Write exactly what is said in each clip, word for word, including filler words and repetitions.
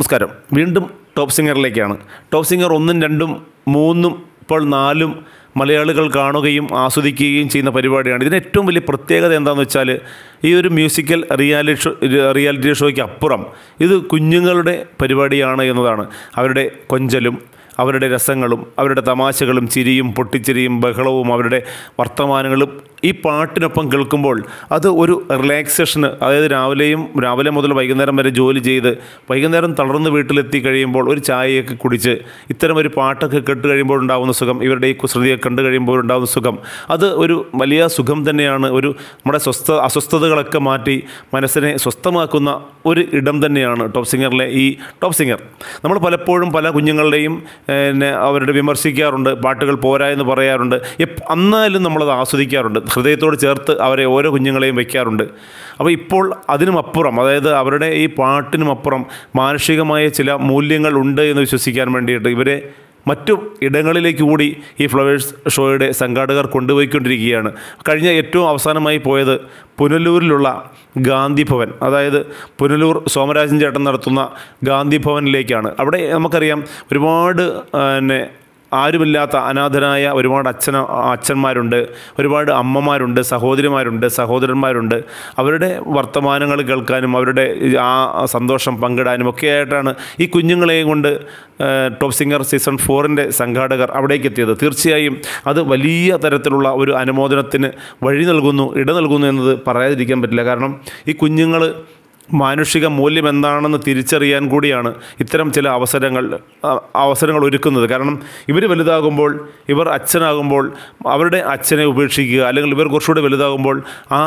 നമസ്കാരം. വീണ്ടും top സിംഗറിലേക്കാണ്. Top singer ഒന്നും രണ്ടും മൂന്നും ഇപ്പോൾ നാലും മലയാളികൾ കാണുകയും ആസ്വദിക്കുകയും ചെയ്യുന്ന പരിപാടിയാണ്. ഇതിന് ഏറ്റവും വലിയ പ്രത്യേകത എന്താണെന്ന് വെച്ചാൽ ഈ ഒരു മ്യൂസിക്കൽ റിയാലിറ്റി ഷോ റിയാലിറ്റി ഷോയ്ക്ക് അപ്പുറം ഇത് കുഞ്ഞുങ്ങളുടെ പരിപാടിയാണ് എന്നതാണ്. അവരുടെ കൊഞ്ചലും അവരുടെ രസങ്ങളും അവരുടെ തമാശകളും ചിരിയും പൊട്ടിച്ചിരിയും ബഹളവും അവരുടെ വർത്തമാനങ്ങളും ഈ പാട്ടിനൊപ്പം കേൾക്കുമ്പോൾ അത് ഒരു റിലാക്സേഷന്, അതായത് രാവിലെയും രാവിലെ മുതൽ വൈകുന്നേരം വരെ ജോലി ചെയ്ത് വൈകുന്നേരം തളർന്ന് വീട്ടിലെത്തി കഴിയുമ്പോൾ ഒരു ചായയൊക്കെ കുടിച്ച് ഇത്തരം ഒരു പാട്ടൊക്കെ കേട്ട് കഴിയുമ്പോൾ ഉണ്ടാകുന്ന സുഖം, ഇവരുടെ ഈ കുസൃതിയെ കണ്ടു കഴിയുമ്പോൾ ഉണ്ടാകുന്ന സുഖം, അത് ഒരു വലിയ സുഖം തന്നെയാണ്. ഒരു നമ്മുടെ സ്വസ്ഥ അസ്വസ്ഥതകളൊക്കെ മാറ്റി മനസ്സിനെ സ്വസ്ഥമാക്കുന്ന ഒരു ഇടം തന്നെയാണ് ടോപ്പ് സിംഗറിലെ ഈ ടോപ്പ് സിംഗർ. നമ്മൾ പലപ്പോഴും പല കുഞ്ഞുങ്ങളുടെയും പിന്നെ അവരുടെ വിമർശിക്കാറുണ്ട്, പാട്ടുകൾ പോരാ എന്ന് പറയാറുണ്ട്. എന്നാലും നമ്മളത് ആസ്വദിക്കാറുണ്ട്, ഹൃദയത്തോട് ചേർത്ത് അവരെ ഓരോ കുഞ്ഞുങ്ങളെയും വയ്ക്കാറുണ്ട്. അപ്പോൾ ഇപ്പോൾ അതിനുമപ്പുറം, അതായത് അവരുടെ ഈ പാട്ടിനുമപ്പുറം മാനുഷികമായ ചില മൂല്യങ്ങൾ ഉണ്ട് എന്ന് വിശ്വസിക്കാൻ വേണ്ടിയിട്ട് ഇവരെ മറ്റു ഇടങ്ങളിലേക്ക് കൂടി ഈ ഫ്ലവേഴ്സ് ഷോയുടെ സംഘാടകർ കൊണ്ടുപോയിക്കൊണ്ടിരിക്കുകയാണ്. കഴിഞ്ഞ ഏറ്റവും അവസാനമായി പോയത് പുനലൂരിലുള്ള ഗാന്ധി ഭവൻ, അതായത് പുനലൂർ സോമരാജൻ ചേട്ടൻ നടത്തുന്ന ഗാന്ധി ഭവനിലേക്കാണ്. അവിടെ നമുക്കറിയാം ഒരുപാട് പിന്നെ ആരുമില്ലാത്ത അനാഥനായ ഒരുപാട് അച്ഛന അച്ഛന്മാരുണ്ട്, ഒരുപാട് അമ്മമാരുണ്ട്, സഹോദരിമാരുണ്ട്, സഹോദരന്മാരുണ്ട്. അവരുടെ വർത്തമാനങ്ങൾ കേൾക്കാനും അവരുടെ ആ സന്തോഷം പങ്കിടാനും ഒക്കെ ആയിട്ടാണ് ഈ കുഞ്ഞുങ്ങളെയും കൊണ്ട് ടോപ്പ് സിംഗർ സീസൺ ഫോറിൻ്റെ സംഘാടകർ അവിടേക്ക് എത്തിയത്. തീർച്ചയായും അത് വലിയ തരത്തിലുള്ള ഒരു അനുമോദനത്തിന് വഴി നൽകുന്നു, ഇട നൽകുന്നു എന്നത് പറയാതിരിക്കാൻ പറ്റില്ല. കാരണം ഈ കുഞ്ഞുങ്ങൾ മാനുഷിക മൂല്യം എന്താണെന്ന് തിരിച്ചറിയാൻ കൂടിയാണ് ഇത്തരം ചില അവസരങ്ങൾ അവസരങ്ങൾ ഒരുക്കുന്നത്. കാരണം ഇവർ വലുതാകുമ്പോൾ, ഇവർ അച്ഛനാകുമ്പോൾ അവരുടെ അച്ഛനെ ഉപേക്ഷിക്കുക, അല്ലെങ്കിൽ ഇവർ കുറച്ചുകൂടി വലുതാകുമ്പോൾ ആ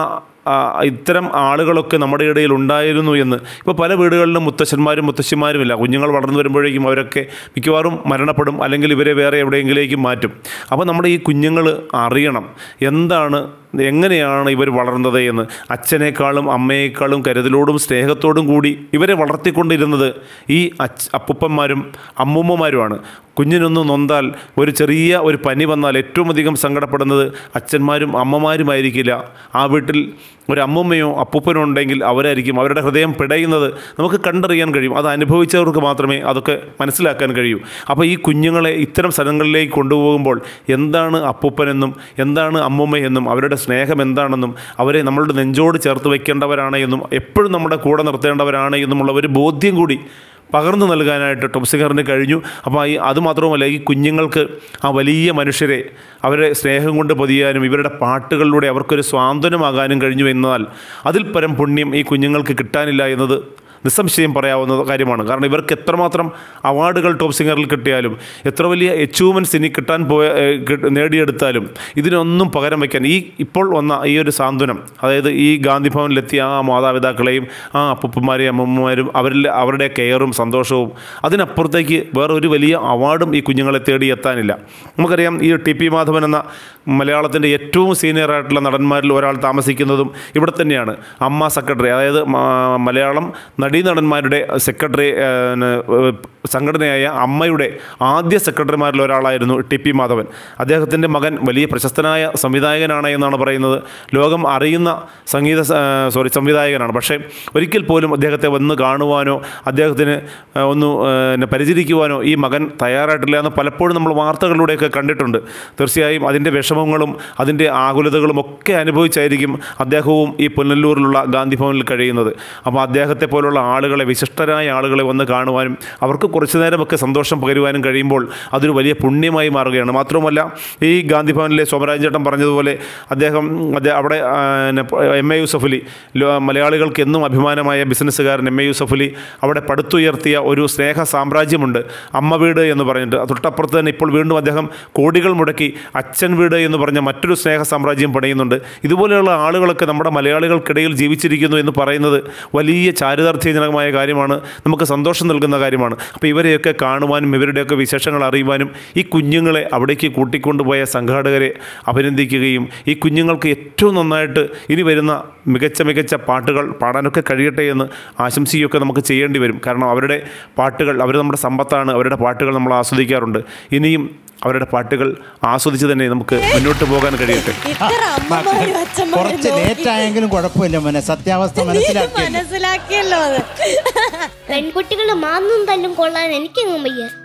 ഇത്തരം ആളുകളൊക്കെ നമ്മുടെ ഇടയിൽ ഉണ്ടായിരുന്നു എന്ന്. ഇപ്പോൾ പല വീടുകളിലും മുത്തശ്ശന്മാരും മുത്തശ്ശിമാരുമില്ല. കുഞ്ഞുങ്ങൾ വളർന്നു വരുമ്പോഴേക്കും അവരൊക്കെ മിക്കവാറും മരണപ്പെടും, അല്ലെങ്കിൽ ഇവരെ വേറെ എവിടെയെങ്കിലേക്കും മാറ്റും. അപ്പോൾ നമ്മുടെ ഈ കുഞ്ഞുങ്ങൾ അറിയണം എന്താണ്, എങ്ങനെയാണ് ഇവർ വളർന്നത് എന്ന്. അച്ഛനേക്കാളും അമ്മയേക്കാളും കരുതലോടും സ്നേഹത്തോടും കൂടി ഇവരെ വളർത്തിക്കൊണ്ടിരുന്നത് ഈ അച്ഛ അപ്പൂപ്പന്മാരും അമ്മൂമ്മമാരുമാണ്. കുഞ്ഞിനൊന്ന് നൊന്താൽ, ഒരു ചെറിയ ഒരു പനി വന്നാൽ ഏറ്റവും അധികം സങ്കടപ്പെടുന്നത് അച്ഛന്മാരും അമ്മമാരുമായിരിക്കില്ല. ആ വീട്ടിൽ ഒരു അമ്മൂമ്മയോ അപ്പൂപ്പനോ ഉണ്ടെങ്കിൽ അവരായിരിക്കും. അവരുടെ ഹൃദയം പിടയുന്നത് നമുക്ക് കണ്ടറിയാൻ കഴിയും. അത് അനുഭവിച്ചവർക്ക് മാത്രമേ അതൊക്കെ മനസ്സിലാക്കാൻ കഴിയൂ. അപ്പോൾ ഈ കുഞ്ഞുങ്ങളെ ഇത്തരം സ്ഥലങ്ങളിലേക്ക് കൊണ്ടുപോകുമ്പോൾ എന്താണ് അപ്പൂപ്പനെന്നും എന്താണ് അമ്മൂമ്മയെന്നും അവരുടെ സ്നേഹം എന്താണെന്നും അവരെ നമ്മളുടെ നെഞ്ചോട് ചേർത്ത് വയ്ക്കേണ്ടവരാണ് എന്നും എപ്പോഴും നമ്മുടെ കൂടെ നിർത്തേണ്ടവരാണ് എന്നുമുള്ള ഒരു ബോധ്യം കൂടി പകർന്നു നൽകാനായിട്ട് ടോപ്പ് സിംഗറിന് കഴിഞ്ഞു. അപ്പോൾ ഈ അതുമാത്രവുമല്ല, ഈ കുഞ്ഞുങ്ങൾക്ക് ആ വലിയ മനുഷ്യരെ അവരെ സ്നേഹം കൊണ്ട് പൊതിയാനും ഇവരുടെ പാട്ടുകളിലൂടെ അവർക്കൊരു സ്വാന്തനമാകാനും കഴിഞ്ഞു എന്നാൽ അതിൽ പരം പുണ്യം ഈ കുഞ്ഞുങ്ങൾക്ക് കിട്ടാനില്ല എന്നത് നിസ്സംശയം പറയാവുന്ന കാര്യമാണ്. കാരണം ഇവർക്ക് എത്രമാത്രം അവാർഡുകൾ ടോപ്പ് സിംഗറിൽ കിട്ടിയാലും, എത്ര വലിയ അച്ചീവ്മെൻറ്റ്സ് ഇനി കിട്ടാൻ പോയ നേടിയെടുത്താലും ഇതിനൊന്നും പകരം വയ്ക്കാൻ ഈ ഇപ്പോൾ വന്ന ഈ ഒരു സാന്ത്വനം, അതായത് ഈ ഗാന്ധി ഭവനിലെത്തിയ ആ മാതാപിതാക്കളെയും ആ അപ്പൂപ്പന്മാരെയും അമ്മമ്മമാരും അവരിൽ അവരുടെ കെയറും സന്തോഷവും, അതിനപ്പുറത്തേക്ക് വേറെ ഒരു വലിയ അവാർഡും ഈ കുഞ്ഞുങ്ങളെ തേടി എത്താനില്ല. നമുക്കറിയാം ഈ ടി പി മാധവൻ എന്ന മലയാളത്തിൻ്റെ ഏറ്റവും സീനിയറായിട്ടുള്ള നടന്മാരിൽ ഒരാൾ താമസിക്കുന്നതും ഇവിടെ തന്നെയാണ്. അമ്മ സെക്രട്ടറി, അതായത് മലയാളം നടീനടന്മാരുടെ സെക്രട്ടറി സംഘടനയായ അമ്മയുടെ ആദ്യ സെക്രട്ടറിമാരിൽ ഒരാളായിരുന്നു ടി പി മാധവൻ. അദ്ദേഹത്തിൻ്റെ മകൻ വലിയ പ്രശസ്തനായ സംവിധായകനാണ് എന്നാണ് പറയുന്നത്. ലോകം അറിയുന്ന സംഗീത സോറി സംവിധായകനാണ്. പക്ഷേ ഒരിക്കൽ പോലും അദ്ദേഹത്തെ വന്ന് കാണുവാനോ അദ്ദേഹത്തിന് ഒന്ന് പരിചരിക്കുവാനോ ഈ മകൻ തയ്യാറായിട്ടില്ല എന്ന് പലപ്പോഴും നമ്മൾ വാർത്തകളിലൂടെയൊക്കെ കണ്ടിട്ടുണ്ട്. തീർച്ചയായും അതിൻ്റെ വിഷമങ്ങളും അതിൻ്റെ ആകുലതകളും ഒക്കെ അനുഭവിച്ചായിരിക്കും അദ്ദേഹവും ഈ പുനലൂരിലുള്ള ഗാന്ധി ഭവനിൽ കഴിയുന്നത്. അപ്പോൾ അദ്ദേഹത്തെ പോലുള്ള ആളുകളെ, വിശിഷ്ടരായ ആളുകളെ വന്ന് കാണുവാനും അവർക്ക് കുറച്ചു നേരമൊക്കെ സന്തോഷം പകരുവാനും കഴിയുമ്പോൾ അതൊരു വലിയ പുണ്യമായി മാറുകയാണ്. മാത്രവുമല്ല, ഈ ഗാന്ധി ഭവനിലെ സോമരാജൻ ചേട്ടൻ പറഞ്ഞതുപോലെ അദ്ദേഹം അവിടെ എം എ യൂസഫലി, മലയാളികൾക്ക് എന്നും അഭിമാനമായ ബിസിനസ്സുകാരൻ എം എ യൂസഫലി അവിടെ പടുത്തുയർത്തിയ ഒരു സ്നേഹ സാമ്രാജ്യമുണ്ട്, അമ്മ വീട് എന്ന് പറഞ്ഞിട്ട്. തൊട്ടപ്പുറത്ത് തന്നെ ഇപ്പോൾ വീണ്ടും അദ്ദേഹം കോടികൾ മുടക്കി അച്ഛൻ വീട് എന്ന് പറഞ്ഞ മറ്റൊരു സ്നേഹ സാമ്രാജ്യം പണിയുന്നുണ്ട്. ഇതുപോലെയുള്ള ആളുകളൊക്കെ നമ്മുടെ മലയാളികൾക്കിടയിൽ ജീവിച്ചിരിക്കുന്നു എന്ന് പറയുന്നത് വലിയ ചാരിതാർത്ഥ്യജനകമായ കാര്യമാണ്, നമുക്ക് സന്തോഷം നൽകുന്ന കാര്യമാണ്. അപ്പോൾ ഇവരെയൊക്കെ കാണുവാനും ഇവരുടെയൊക്കെ വിശേഷങ്ങൾ അറിയുവാനും ഈ കുഞ്ഞുങ്ങളെ അവിടേക്ക് കൂട്ടിക്കൊണ്ടുപോയ സംഘാടകരെ അഭിനന്ദിക്കുകയും ഈ കുഞ്ഞുങ്ങൾക്ക് ഏറ്റവും നന്നായിട്ട് ഇനി വരുന്ന മികച്ച മികച്ച പാട്ടുകൾ പാടാനൊക്കെ കഴിയട്ടെ എന്ന് ആശംസിക്കുകയൊക്കെ നമുക്ക് ചെയ്യേണ്ടി വരും. കാരണം അവരുടെ പാട്ടുകൾ, അവർ നമ്മുടെ സമ്പത്താണ്, അവരുടെ പാട്ടുകൾ നമ്മൾ ആസ്വദിക്കാറുണ്ട്. ഇനിയും അവരുടെ പാട്ടുകൾ ആസ്വദിച്ച് തന്നെ നമുക്ക് മുന്നോട്ട് പോകാൻ കഴിയട്ടെ. കുറച്ച് ലേറ്റ് ആയെങ്കിലും കുഴപ്പമില്ല മോനെ, സത്യാവസ്ഥ മനസ്സിലാക്കിയല്ലോ. പെൺകുട്ടികൾ മാന്നും തല്ലും കൊള്ളാൻ എനിക്കെങ്ങും വയ്യ.